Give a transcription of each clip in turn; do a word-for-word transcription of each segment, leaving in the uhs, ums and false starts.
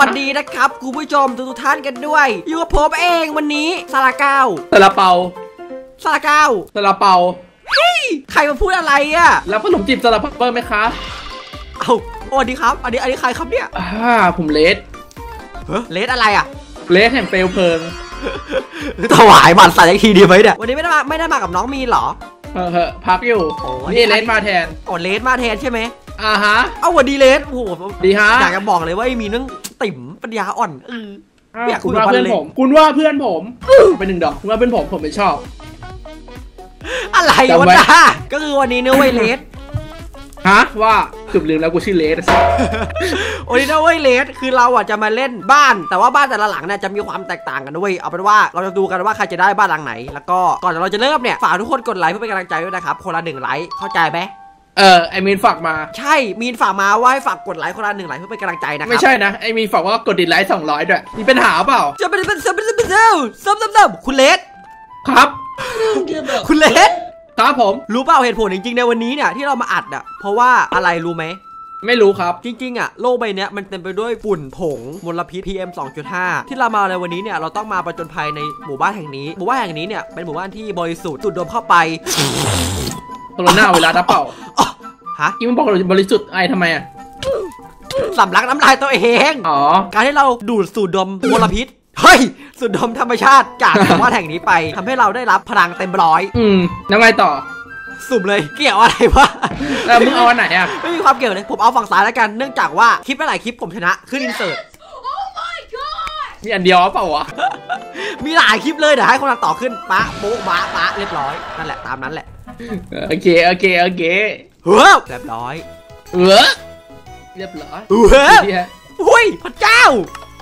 วัสดีนะครับคุณผู้ชมทุกท่านกันด้วยอยู่กับผมเองวันนี้ซาลาเก้าซาลาเปาซาลาเก้าซาลาเปาเฮ้ยใครมาพูดอะไรอ่ะแล้วขนมจีบซาลาเปาไหมคะเอ้าสวัสดีครับอันนี้อันนี้ใครครับเนี่ยอ่าผมเลสเลสอะไรอ่ะเลสแห่งเปลวเพลิงถวายบัตรใส่ทีดีไหมเนี่ยวันนี้ไม่ได้มาไม่ได้มากับน้องมีนหรอเฮ้อพักอยู่นี่เลสมาแทนโอ้เลสมาแทนใช่ไหมอ่าฮะเอาวันดีเลสโอ้โหดีฮะอยากจะบอกเลยว่ามีเรื่องติ่มปัญญาอ่อนเอออยากคุณว่าเพื่อนผมคุณว่าเพื่อนผมเป็นหนึ่งดอกคุณว่าเพื่อนผมผมไม่ชอบอะไรวะจ้าก็คือวันนี้เนื้อไวเลสฮะว่าจุดลืมแล้วกูชื่อเลสวันนี้เนื้อไวเลสคือเราอ่ะจะมาเล่นบ้านแต่ว่าบ้านแต่ละหลังเนี่ยจะมีความแตกต่างกันด้วยเอาเป็นว่าเราจะดูกันว่าใครจะได้บ้านหลังไหนแล้วก็ก่อนเราจะเริ่มเนี่ยฝากทุกคนกดไลค์เพื่อเป็นกำลังใจด้วยนะครับคนละหนึ่งไลค์เข้าใจไหมเออไอมีนฝากมาใช่มีนฝากมาว่าให้ฝากกดไลค์คนละหนึ่งไลค์เพื่อเป็นกำลังใจนะครับไม่ใช่นะไอมีนฝากว่ากดดิสไลค์สองร้อยด้วยมีปัญหาเปล่าจะเป็นเป็นเป็นเป็นเป็นเซลซับซับซับคุณเลสครับคุณเลสครับผมรู้เปล่าเหตุผลจริงๆในวันนี้เนี่ยที่เรามาอัดอ่ะเพราะว่าอะไรรู้ไหมไม่รู้ครับจริงๆอ่ะโลกใบนี้มันเต็มไปด้วยฝุ่นผงมลพิษ พี เอ็ม สองจุดห้า ที่เรามาในวันนี้เนี่ยเราต้องมาประจนภัยในหมู่บ้านแห่งนี้หมู่บ้านแห่งนี้เนี่ยเป็นหมู่บ้านที่บริสุทธิ์สูดดมเข้าไปตรงหน้าเวลาดับเปล่าฮะที่มันบอกเราบริสุทธิ์ไอทำไมอ่ะสำลักน้ำลายตัวเองอ๋อการที่เราดูดสูดดมมลพิษเฮ้ยสูดดมธรรมชาติจากหมู่บ้านแห่งนี้ไปทำให้เราได้รับพลังเต็มร้อยอืมแล้วไงต่อสุ่มเลยเกี่ยวอะไรวะเออมึงเอาอันไหนอ่ะไม่มีความเกี่ยวเลยผมเอาฝั่งซ้ายแล้วกันเนื่องจากว่าคลิปหลายคลิปผมชนะขึ้นอินเสิร์ตมีอันเดียวเปล่าวะมีหลายคลิปเลยเดี๋ยวให้คนละต่อขึ้นปะโบ๊ะปะปะเรียบร้อยนั่นแหละตามนั้นแหละโอเคโอเคโอเคเฮ้ยเรียบร้อยเออเรียบร้อยเฮ้ยอุ้ยพระเจ้า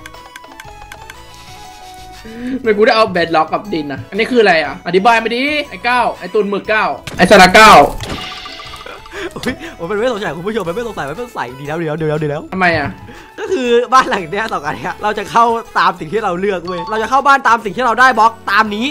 ไม่กูได้เอาเบดล็อกกับดินนะอันนี้คืออะไรอ่ะอธิบายมาดิไอ้เก้าไอ้ตุนหมึกเก้าไอ้สระเก้าผมเป็นไม่สงสัยคุณผู้ชมเป็นไม่สงสัยไม่สงสัยดีแล้วดีแล้วดีแล้วดีแล้วทำไมอ่ะก็คือบ้านหลังเนี้ยต่อกันเนี้ยเราจะเข้าตามสิ่งที่เราเลือกเว้ยเราจะเข้าบ้านตามสิ่งที่เราได้บล็อกตามนี้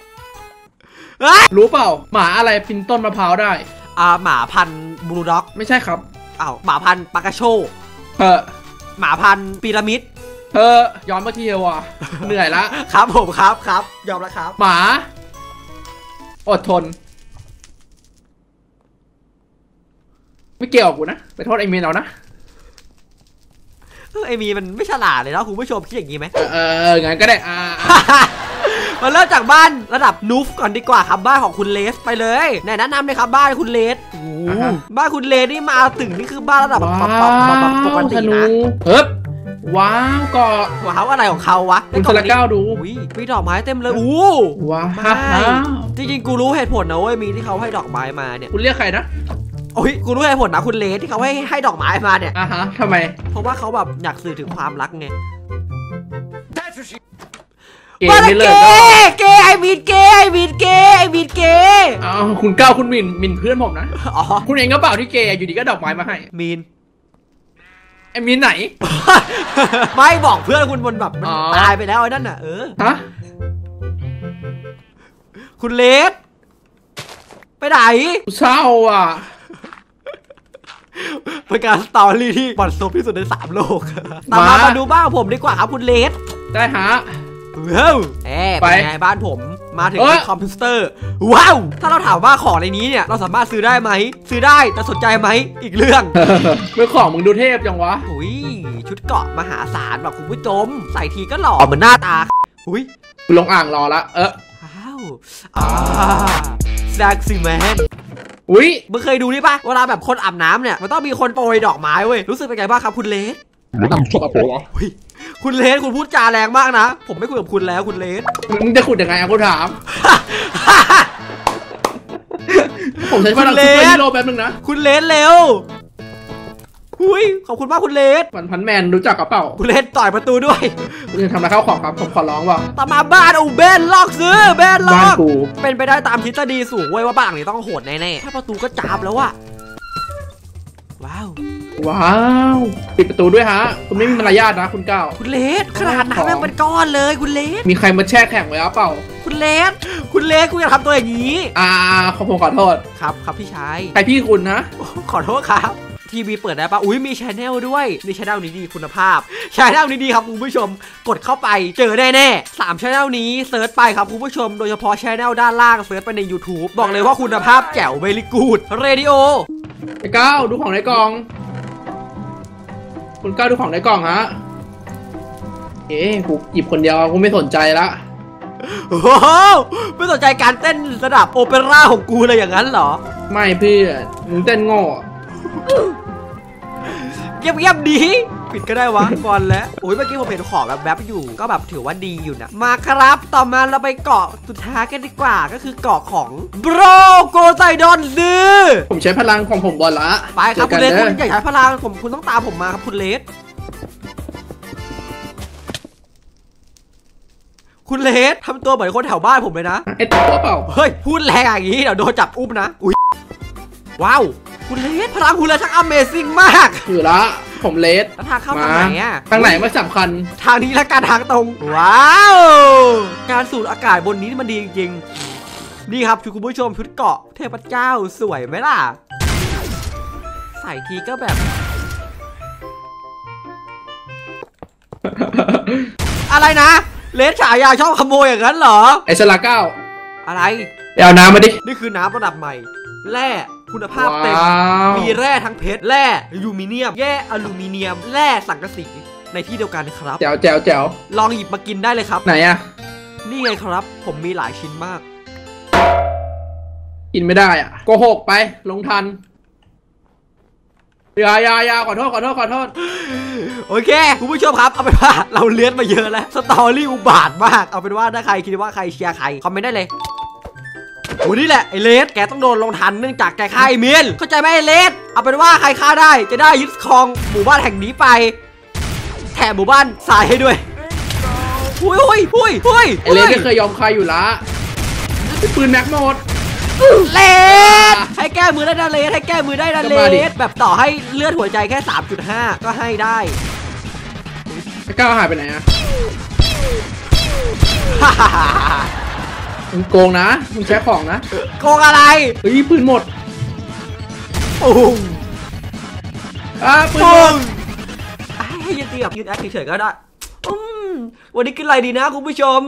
รู้เปล่าหมาอะไรปีนต้นมะพร้าวได้อ่าหมาพันธุ์บลูด็อกไม่ใช่ครับอ้าวหมาพันธุ์ปากาโชเออหมาพันธุ์พีระมิดเออยอมมาทีเดียวว่ะเหนื่อยละครับผมครับครับยอมแล้วครับหมาอดทนไม่เกี่ยวกับกูนะไปโทษไอเมนเอานะไอมีมันไม่ฉลาดเลยเนาะคุณผู้ชมคิดอย่างนี้ไหมเอองั้นก็ได้อ่ามาเริ่มจากบ้านระดับนูฟก่อนดีกว่าครับบ้านของคุณเลสไปเลยไหนแนะนำเลยครับบ้านคุณเลสบ้านคุณเลสนี่มาถึงนี่คือบ้านระดับปกตินะเฮ้ยว้าวก็ว้าวอะไรของเขาวะคุณสละก้าวดูมีดอกไม้เต็มเลยอู้ว้าวจริงๆกูรู้เหตุผลนะเว้ยมีที่เขาให้ดอกไม้มาเนี่ยคุณเรียกใครนะโอ้ยกูรู้เหตุผลนะคุณเลสที่เขาให้ให้ดอกไม้มาเนี่ยอ่ะฮะทำไมเพราะว่าเขาแบบอยากสื่อถึงความรักไงเกย์ไม่เลิกเกย์ไอมีนเกย์ไอมีนเกย์ไอมีนเกย์อ้าวคุณก้าวคุณมินมินเพื่อนผมนะอ๋อคุณเองก็เปล่าที่เกย์อยู่ดีก็ดอกไม้มาให้มีนไอมีนไหนไม่บอกเพื่อนคุณบนแบบตายไปแล้วไอ้นั่นน่ะเออฮะคุณเลสไปไหนเศร้าอ่ะเป็นการสตอรี่ที่บันซบที่สุดในสามโลกตามมามาดูบ้านผมดีกว่าครับคุณเลสได้ฮะเฮ้ยแอบไปไงบ้านผมมาถึงที่คอมพิวเตอร์ว้าวถ้าเราถามว่าของในนี้เนี่ยเราสามารถซื้อได้ไหมซื้อได้แต่สนใจไหมอีกเรื่องเมื่อของมึงดูเทพจังวะอุ้ยชุดเกาะมหาศาลแบบคุณผู้ชมใส่ทีก็หล่อเหมือนหน้าตาอุ้ยลงอ่างรอละเออว้าวอ่าแซกซี่แมนอุ้ยมึงเคยดูนี่ปะเวลาแบบคนอาบน้ำเนี่ยมันต้องมีคนโปรยดอกไม้เว้ยรู้สึกเป็นไงบ้างครับคุณเลสมันต้องชอบโปรยคุณเลสคุณพูดจาแรงมากนะผมไม่คุยกับคุณแล้วคุณเลสมึงจะขุดยังไงอ่ะกูถามผมใช้พลังซุปเปอร์ฮีโร่แป๊บนึงนะคุณเลสเร็วอุ้ยขอบคุณมากคุณเลสพันพันแมนรู้จักกระเป๋าคุณเลสต่อยประตูด้วยคุณจะทำอะไรเข้าของครับผมขอร้องว่าตามมาบ้านอูเบนล็อกซื้อเบนล็อกเป็นไปได้ตามทฤษฎีสูงเว้ยว่าบ้านนี้ต้องโหดแน่ๆถ้าประตูก็จับแล้วอะว้าวว้าวปิดประตูด้วยฮะคุณไม่มีมารยาทนะคุณก้าวคุณเลสขนาดน้ำยังเป็นก้อนเลยคุณเลสมีใครมาแช่แข็งไว้หรือเปล่าคุณเลสคุณเลสคุณอย่าทำตัวอย่างนี้อ่าขอผมขอโทษครับครับพี่ชายใครพี่คุณนะขอโทษครับทีวีเปิดได้ปะอุ้ยมีชแนลด้วยนี่ชแนลนี้ดีคุณภาพชแนลนี้ดีครับคุณผู้ชมกดเข้าไปเจอแน่ๆสามชแนลนี้เซิร์ชไปครับคุณผู้ชมโดยเฉพาะชแนลด้านล่างเซิร์ชไปใน YouTube บอกเลยว่าคุณภาพแจ๋วเวลิกูดเรดิโอไอ้ก้าวดูของในกล่องคุณก้าวดูของในกล่องฮะเอ๊ะกูหยิบคนเดียวกูไม่สนใจละโอ้โหไม่สนใจการเต้นระดับโอเปร่าของกูเลยอย่างนั้นเหรอไม่พี่มึงเต้นโง่เงียบเงียบดีปิดก็ได้วะก่อนแล้วโอ้ยเมื่อกี้ผมเห็นของแบบแบบอยู่ก็แบบถือว่าดีอยู่นะมาครับต่อมาเราไปเกาะสุดท้ายกันดีกว่าก็คือเกาะของโบรโกไซดอนดื้อผมใช้พลังของผมบอลละไปครับคุณเลสคุณอย่าใช้พลังผมคุณต้องตามผมมาครับคุณเลสคุณเลสทำตัวเหมือนคนแถวบ้านผมเลยนะไอ้ตัวเปล่าเฮ้ยพูดแรงอย่างนี้เดี๋ยวโดนจับอุ้มนะอุ้ยว้าวคุณเลสพลังคุณเลสช่าง Amazing มากคือละผมเลสแล้วทางเข้าทางไหนอะทางไหนไม่สำคัญทางนี้และการทางตรงว้าวการสูดอากาศบนนี้มันดีจริงๆนี่ครับคุณผู้ชมชุดเกาะเทพเจ้าสวยไหมล่ะใส่ทีก็แบบอะไรนะเลสฉายาชอบขโมยอย่างนั้นเหรอไอสลาเก้าอะไรเอาน้ำมาดินี่คือน้ำระดับใหม่แร่คุณภาพเต็มมีแร่ทั้งเพชรแร่อลูมิเนียมแร่อลูมิเนียมแร่สังกะสีในที่เดียวกันนะครับแจ๋วแจ๋วแจ๋วลองหยิบมากินได้เลยครับไหนอะนี่ไงครับผมมีหลายชิ้นมากกินไม่ได้อะโกหกไปลงทันยายายาขอโทษขอโทษขอโทษโอเคคุณผู้ชมครับเอาเป็นว่าเราเลื้อนมาเยอะแล้วสตอรี่อุบาทมากเอาเป็นว่าถ้าใครคิดว่าใครเชียร์ใครคอมเมนต์ได้เลยโอ้นี่แหละไอเลสแกต้องโดนลงทันเนื่องจากแกฆ่าไอเมียนเข้าใจไหมไอเลสเอาเป็นว่าใครฆ่าได้จะได้ยึดครองหมู่บ้านแห่งนี้ไปแถมหมู่บ้านทรายให้ด้วยหุยหุยหุยหุยไอเลสไม่เคยยอมใครอยู่ละปืนแม็กโนดเลสให้แก้มือได้นะเลสให้แก้มือได้นะเลสแบบต่อให้เลือดหัวใจแค่ สามจุดห้า ก็ให้ได้ไอ้ก้าวหายไปไหนอะมึงโกงนะมึงใช้ของนะโกงอะไรเฮ้ยปืนหมดโอ้งอ่ะปืนหมดให้ยืนตีแบบยืนแอคเฉยๆก็ได้วันนี้กินอะไรดีนะคุณผู้ชม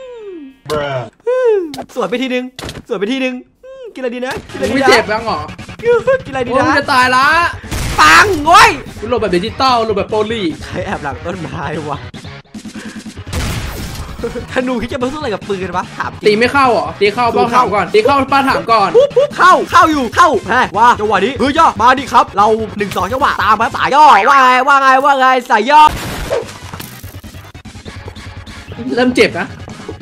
สวยไปทีนึงสวยไปทีนึงกินอะไรดีนะกินอะไรดีนะไม่เจ็บบ้างหรอกินอะไรดีนะจะตายละปังโว้ยหลบแบบดิจิตอลหลบแบบโปลีใครแอบหลังต้นไม้วะธนูคิดจะมาสู้อะไรกับปืนปะถามตีไม่เข้าเหรอตีเข้าป้าถามก่อนตีเข้าป้าถามก่อนปุ๊บปุ๊บเข้าเข้าอยู่เข้าแฮว่าจังหวะนี้เฮ้ยย่อมาดิครับเราหนึ่งสองจังหวะตามมาสายย่อว่าไงว่าไงว่าไงสายย่อเริ่มเจ็บนะ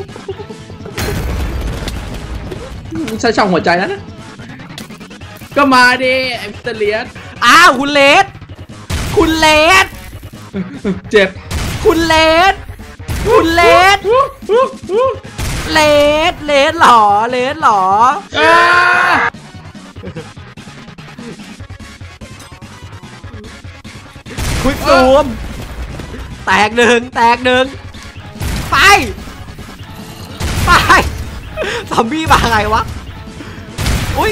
ใช้ช่องหัวใจแล้วนะก็มาดิไอ้มิสเตอร์เลสอ้าวคุณเลสคุณเลสเจ็บคุณเลสคุณเลสเลสเลสหรอเลสหรอคุยตูมแตกหนึ่งแตกหนึ่งไปไปซอมบี้มาไงวะอุ้ย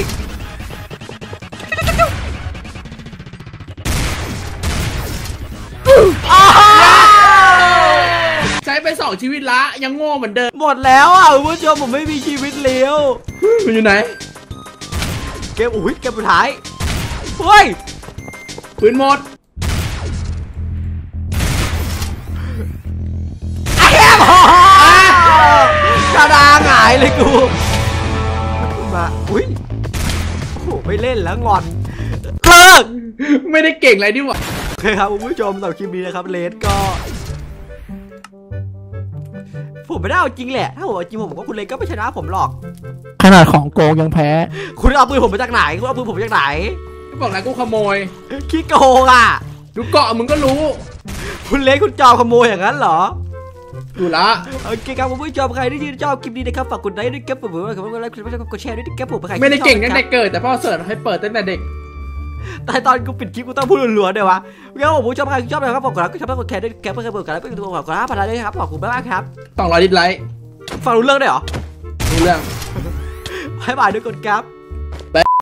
ใช้ไปสองชีวิตละยังโง่เหมือนเดิมหมดแล้วอ่ะคุณผู้ชมผมไม่มีชีวิตเลี้ยวมันอยู่ไหนเกมอุ้ยเกมสุดท้ายเฮ้ยปืนหมดกระดาหงายเลยกูมาอุ้ยโอ้โหไม่เล่นแล้วงอนเลิกไม่ได้เก่งอะไรดิวะโอเคครับคุณผู้ชมสำหรับคลิปนี้นะครับเลสก็ผมไม่ได้เอาจริงแหละถ้าผมเอาจริงผมก็คุณเลสก็ไม่ชนะผมหรอกขนาดของโกงยังแพ้คุณเอาปืนผมมาจากไหนคุณเอาปืนผมมาจากไหนบอกแล้วกูขโมยขี้โกงอ่ะดูเกาะมึงก็รู้คุณเลสคุณจอมขโมยอย่างนั้นเหรอดูละโอเคครับคุณผู้ชมใครที่ชอบคลิปนี้นะครับฝากกดไลค์ด้วยครับผมแล้วก็ไลค์กดแชร์ด้วยครับผมใครไม่ได้เก่งตั้งแต่เกิดแต่พ่อเสิร์ฟให้เปิดตั้งแต่เด็กแต่ตอนกูปิดคลิปกูต้องพูดรัวๆเดี๋ยววะงั้นผมผู้ชมใครชอบนะครับฝากกดไลค์กดแชร์กดแชร์ด้วยครับเพื่อนๆกดไลค์เพื่อนๆกดไลค์ผ่านไลน์ด้วยครับขอบคุณมากครับสองร้อยดิสไลค์ฟังรู้เรื่องได้เหรอรู้เรื่องให้บายด้วยกดครับ